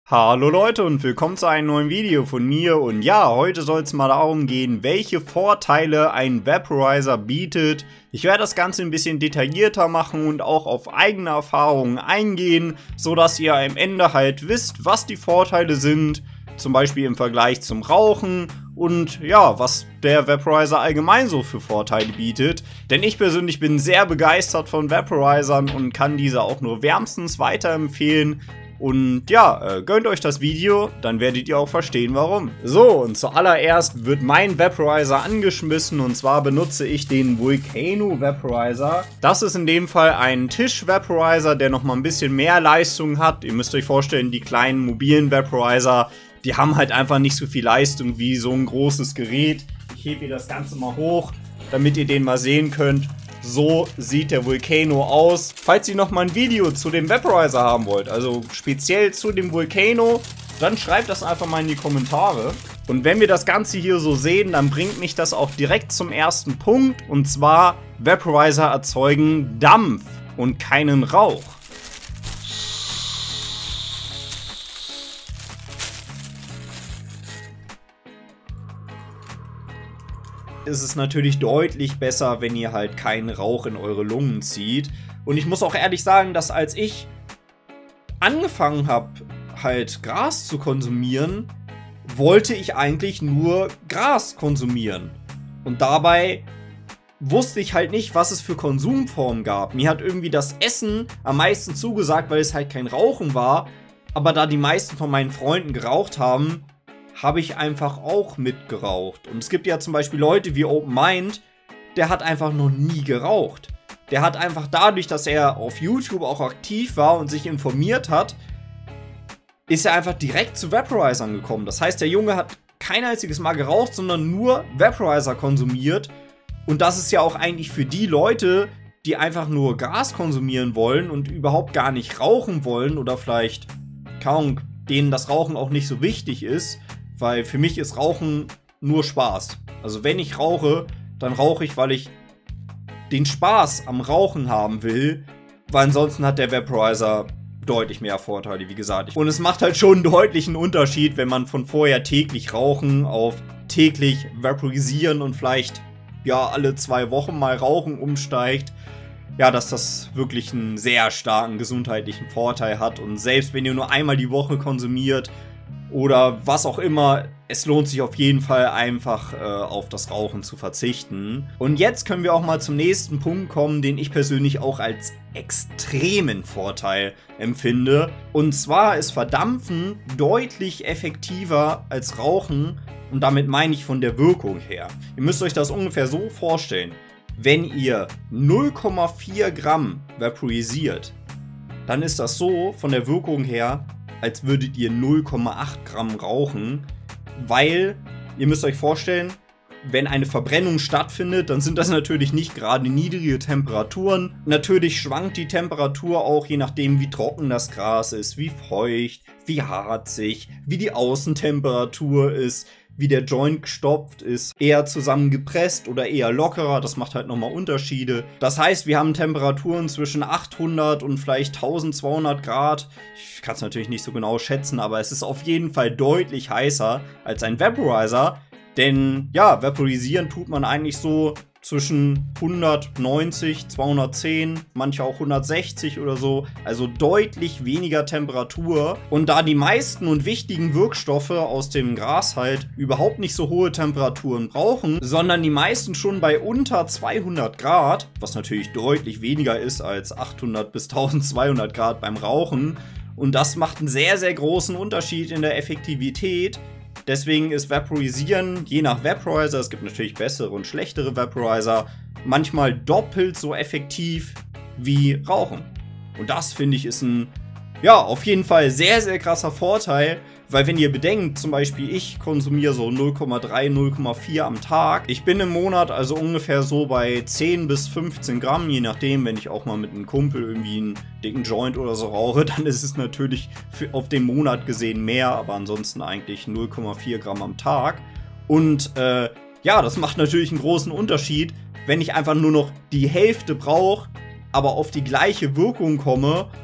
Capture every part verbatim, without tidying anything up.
Hallo Leute und willkommen zu einem neuen Video von mir und ja, heute soll es mal darum gehen, welche Vorteile ein Vaporizer bietet. Ich werde das Ganze ein bisschen detaillierter machen und auch auf eigene Erfahrungen eingehen, sodass ihr am Ende halt wisst, was die Vorteile sind, zum Beispiel im Vergleich zum Rauchen und ja, was der Vaporizer allgemein so für Vorteile bietet. Denn ich persönlich bin sehr begeistert von Vaporizern und kann diese auch nur wärmstens weiterempfehlen. Und ja, äh, gönnt euch das Video, dann werdet ihr auch verstehen, warum. So, und zuallererst wird mein Vaporizer angeschmissen und zwar benutze ich den Volcano Vaporizer. Das ist in dem Fall ein Tisch-Vaporizer, der nochmal ein bisschen mehr Leistung hat. Ihr müsst euch vorstellen, die kleinen mobilen Vaporizer, die haben halt einfach nicht so viel Leistung wie so ein großes Gerät. Ich hebe hier das Ganze mal hoch, damit ihr den mal sehen könnt. So sieht der Volcano aus. Falls ihr noch mal ein Video zu dem Vaporizer haben wollt, also speziell zu dem Volcano, dann schreibt das einfach mal in die Kommentare. Und wenn wir das Ganze hier so sehen, dann bringt mich das auch direkt zum ersten Punkt. Und zwar, Vaporizer erzeugen Dampf und keinen Rauch. Ist es natürlich deutlich besser, wenn ihr halt keinen Rauch in eure Lungen zieht. Und ich muss auch ehrlich sagen, dass als ich angefangen habe, halt Gras zu konsumieren, wollte ich eigentlich nur Gras konsumieren. Und dabei wusste ich halt nicht, was es für Konsumformen gab. Mir hat irgendwie das Essen am meisten zugesagt, weil es halt kein Rauchen war. Aber da die meisten von meinen Freunden geraucht haben, habe ich einfach auch mitgeraucht. Und es gibt ja zum Beispiel Leute wie Open Mind, der hat einfach noch nie geraucht. Der hat einfach dadurch, dass er auf YouTube auch aktiv war und sich informiert hat, ist er einfach direkt zu Vaporizern gekommen. Das heißt, der Junge hat kein einziges Mal geraucht, sondern nur Vaporizer konsumiert. Und das ist ja auch eigentlich für die Leute, die einfach nur Gras konsumieren wollen und überhaupt gar nicht rauchen wollen oder vielleicht, keine Ahnung, denen das Rauchen auch nicht so wichtig ist. Weil für mich ist Rauchen nur Spaß. Also wenn ich rauche, dann rauche ich, weil ich den Spaß am Rauchen haben will. Weil ansonsten hat der Vaporizer deutlich mehr Vorteile, wie gesagt. Und es macht halt schon einen deutlichen Unterschied, wenn man von vorher täglich rauchen auf täglich vaporisieren und vielleicht ja alle zwei Wochen mal rauchen umsteigt. Ja, dass das wirklich einen sehr starken gesundheitlichen Vorteil hat. Und selbst wenn ihr nur einmal die Woche konsumiert, oder was auch immer, es lohnt sich auf jeden Fall einfach äh, auf das Rauchen zu verzichten. Und jetzt können wir auch mal zum nächsten Punkt kommen, den ich persönlich auch als extremen Vorteil empfinde. Und zwar ist Verdampfen deutlich effektiver als Rauchen und damit meine ich von der Wirkung her. Ihr müsst euch das ungefähr so vorstellen. Wenn ihr null Komma vier Gramm vaporisiert, dann ist das so von der Wirkung her, als würdet ihr null Komma acht Gramm rauchen, weil ihr müsst euch vorstellen, wenn eine Verbrennung stattfindet, dann sind das natürlich nicht gerade niedrige Temperaturen. Natürlich schwankt die Temperatur auch, je nachdem wie trocken das Gras ist, wie feucht, wie harzig, wie die Außentemperatur ist, wie der Joint gestopft ist, eher zusammengepresst oder eher lockerer, das macht halt nochmal Unterschiede. Das heißt, wir haben Temperaturen zwischen achthundert und vielleicht eintausendzweihundert Grad. Ich kann es natürlich nicht so genau schätzen, aber es ist auf jeden Fall deutlich heißer als ein Vaporizer. Denn ja, vaporisieren tut man eigentlich so zwischen hundertneunzig, zweihundertzehn, manche auch hundertsechzig oder so. Also deutlich weniger Temperatur. Und da die meisten und wichtigen Wirkstoffe aus dem Gras halt überhaupt nicht so hohe Temperaturen brauchen, sondern die meisten schon bei unter zweihundert Grad, was natürlich deutlich weniger ist als achthundert bis eintausendzweihundert Grad beim Rauchen. Und das macht einen sehr, sehr großen Unterschied in der Effektivität. Deswegen ist Vaporisieren, je nach Vaporizer, es gibt natürlich bessere und schlechtere Vaporizer, manchmal doppelt so effektiv wie Rauchen. Und das, finde ich, ist ein, ja, auf jeden Fall sehr, sehr krasser Vorteil, weil wenn ihr bedenkt, zum Beispiel ich konsumiere so null Komma drei, null Komma vier am Tag. Ich bin im Monat also ungefähr so bei zehn bis fünfzehn Gramm, je nachdem, wenn ich auch mal mit einem Kumpel irgendwie einen dicken Joint oder so rauche, dann ist es natürlich für, auf den Monat gesehen mehr, aber ansonsten eigentlich null Komma vier Gramm am Tag. Und äh, ja, das macht natürlich einen großen Unterschied, wenn ich einfach nur noch die Hälfte brauche, aber auf die gleiche Wirkung komme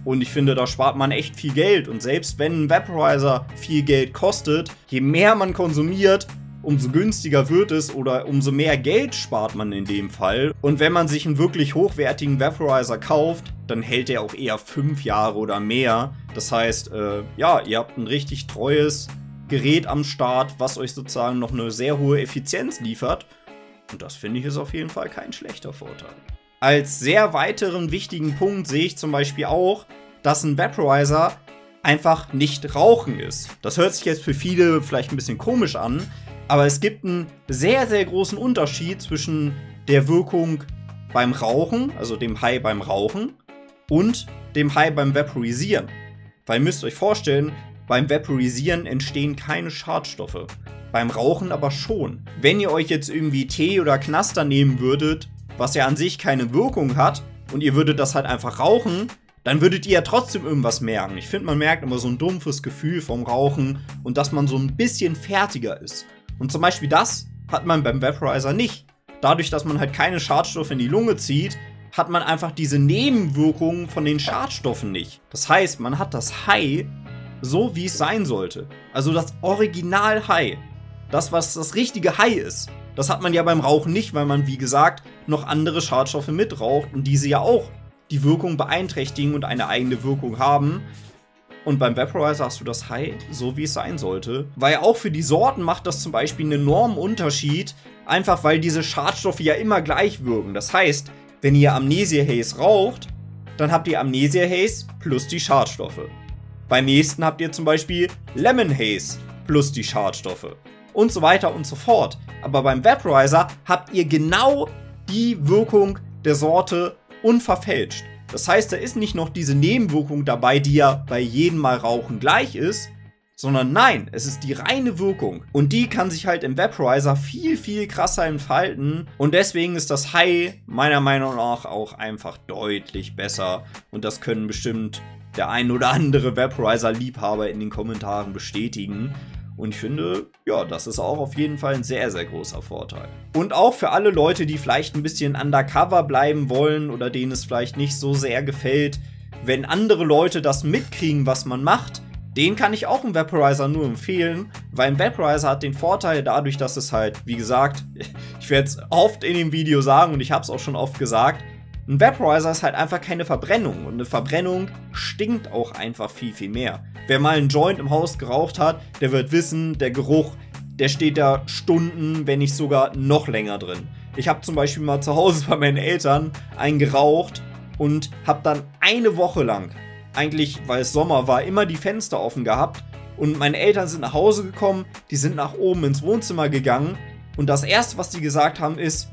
Und ich finde, da spart man echt viel Geld. Und selbst wenn ein Vaporizer viel Geld kostet, je mehr man konsumiert, umso günstiger wird es oder umso mehr Geld spart man in dem Fall. Und wenn man sich einen wirklich hochwertigen Vaporizer kauft, dann hält der auch eher fünf Jahre oder mehr. Das heißt, äh, ja, ihr habt ein richtig treues Gerät am Start, was euch sozusagen noch eine sehr hohe Effizienz liefert. Und das finde ich ist auf jeden Fall kein schlechter Vorteil. Als sehr weiteren wichtigen Punkt sehe ich zum Beispiel auch, dass ein Vaporizer einfach nicht rauchen ist. Das hört sich jetzt für viele vielleicht ein bisschen komisch an, aber es gibt einen sehr, sehr großen Unterschied zwischen der Wirkung beim Rauchen, also dem High beim Rauchen, und dem High beim Vaporisieren. Weil ihr müsst euch vorstellen, beim Vaporisieren entstehen keine Schadstoffe. Beim Rauchen aber schon. Wenn ihr euch jetzt irgendwie Tee oder Knaster nehmen würdet, was ja an sich keine Wirkung hat, und ihr würdet das halt einfach rauchen, dann würdet ihr ja trotzdem irgendwas merken. Ich finde, man merkt immer so ein dumpfes Gefühl vom Rauchen und dass man so ein bisschen fertiger ist. Und zum Beispiel das hat man beim Vaporizer nicht. Dadurch, dass man halt keine Schadstoffe in die Lunge zieht, hat man einfach diese Nebenwirkungen von den Schadstoffen nicht. Das heißt, man hat das High so, wie es sein sollte. Also das Original-High. Das, was das richtige High ist. Das hat man ja beim Rauchen nicht, weil man, wie gesagt, noch andere Schadstoffe mitraucht und diese ja auch die Wirkung beeinträchtigen und eine eigene Wirkung haben. Und beim Vaporizer hast du das High so, wie es sein sollte. Weil auch für die Sorten macht das zum Beispiel einen enormen Unterschied, einfach weil diese Schadstoffe ja immer gleich wirken. Das heißt, wenn ihr Amnesia Haze raucht, dann habt ihr Amnesia Haze plus die Schadstoffe. Beim nächsten habt ihr zum Beispiel Lemon Haze plus die Schadstoffe. Und so weiter und so fort. Aber beim Vaporizer habt ihr genau die Wirkung der Sorte unverfälscht. Das heißt, da ist nicht noch diese Nebenwirkung dabei, die ja bei jedem Mal Rauchen gleich ist, sondern nein, es ist die reine Wirkung. Und die kann sich halt im Vaporizer viel, viel krasser entfalten. Und deswegen ist das High meiner Meinung nach auch einfach deutlich besser. Und das können bestimmt der ein oder andere Vaporizer-Liebhaber in den Kommentaren bestätigen. Und ich finde, ja, das ist auch auf jeden Fall ein sehr, sehr großer Vorteil. Und auch für alle Leute, die vielleicht ein bisschen undercover bleiben wollen oder denen es vielleicht nicht so sehr gefällt, wenn andere Leute das mitkriegen, was man macht, den kann ich auch einen Vaporizer nur empfehlen, weil ein Vaporizer hat den Vorteil dadurch, dass es halt, wie gesagt, ich werde es oft in dem Video sagen und ich habe es auch schon oft gesagt, ein Vaporizer ist halt einfach keine Verbrennung und eine Verbrennung stinkt auch einfach viel, viel mehr. Wer mal einen Joint im Haus geraucht hat, der wird wissen, der Geruch, der steht da Stunden, wenn nicht sogar noch länger drin. Ich habe zum Beispiel mal zu Hause bei meinen Eltern einen geraucht und habe dann eine Woche lang, eigentlich weil es Sommer war, immer die Fenster offen gehabt und meine Eltern sind nach Hause gekommen, die sind nach oben ins Wohnzimmer gegangen und das erste, was die gesagt haben, ist: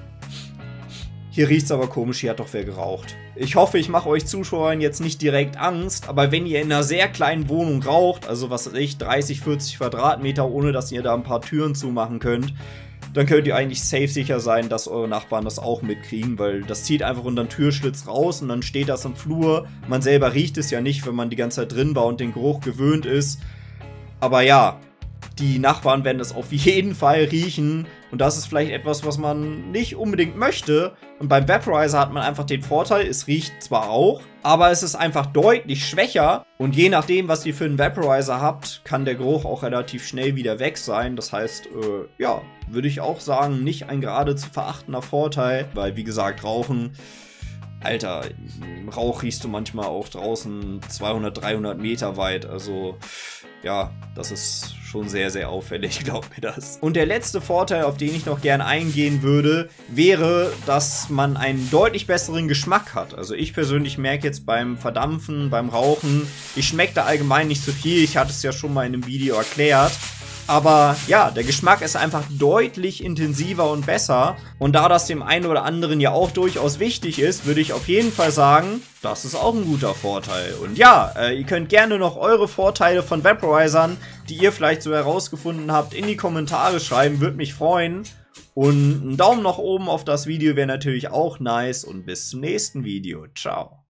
Hier riecht's aber komisch, hier hat doch wer geraucht. Ich hoffe, ich mache euch Zuschauern jetzt nicht direkt Angst, aber wenn ihr in einer sehr kleinen Wohnung raucht, also was weiß ich, dreißig, vierzig Quadratmeter, ohne dass ihr da ein paar Türen zumachen könnt, dann könnt ihr eigentlich safe sicher sein, dass eure Nachbarn das auch mitkriegen, weil das zieht einfach unter den Türschlitz raus und dann steht das im Flur. Man selber riecht es ja nicht, wenn man die ganze Zeit drin war und den Geruch gewöhnt ist. Aber ja, die Nachbarn werden es auf jeden Fall riechen und das ist vielleicht etwas, was man nicht unbedingt möchte. Und beim Vaporizer hat man einfach den Vorteil, es riecht zwar auch, aber es ist einfach deutlich schwächer und je nachdem, was ihr für einen Vaporizer habt, kann der Geruch auch relativ schnell wieder weg sein. Das heißt, äh, ja, würde ich auch sagen, nicht ein gerade zu verachtender Vorteil, weil wie gesagt, Rauchen, Alter, Rauch riechst du manchmal auch draußen zweihundert, dreihundert Meter weit, also ja, das ist schon sehr, sehr auffällig, glaubt mir das. Und der letzte Vorteil, auf den ich noch gern eingehen würde, wäre, dass man einen deutlich besseren Geschmack hat. Also ich persönlich merke jetzt beim Verdampfen, beim Rauchen, ich schmecke da allgemein nicht so viel, ich hatte es ja schon mal in einem Video erklärt. Aber ja, der Geschmack ist einfach deutlich intensiver und besser. Und da das dem einen oder anderen ja auch durchaus wichtig ist, würde ich auf jeden Fall sagen, das ist auch ein guter Vorteil. Und ja, äh, ihr könnt gerne noch eure Vorteile von Vaporizern, die ihr vielleicht so herausgefunden habt, in die Kommentare schreiben. Würde mich freuen. Und ein Daumen nach oben auf das Video wäre natürlich auch nice. Und bis zum nächsten Video. Ciao.